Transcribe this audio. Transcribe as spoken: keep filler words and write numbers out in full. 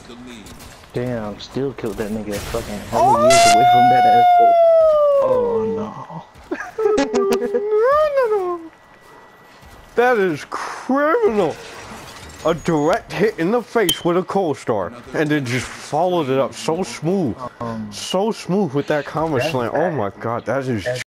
Damn, still killed that nigga fucking how many years away from that ass. Oh no. That is criminal. A direct hit in the face with a cold star, and then just followed it up so smooth, no. Um, so smooth with that combo slam. Oh my god, that is